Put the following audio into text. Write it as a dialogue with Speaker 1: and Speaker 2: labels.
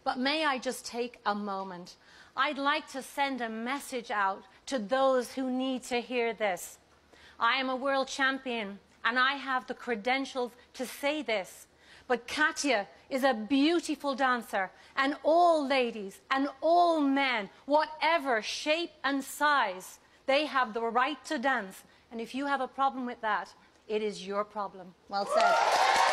Speaker 1: But may I just take a moment? I'd like to send a message out to those who need to hear this. I am a world champion, and I have the credentials to say this. But Katya is a beautiful dancer, and all ladies and all men, whatever shape and size, they have the right to dance. And if you have a problem with that, it is your problem. Well said.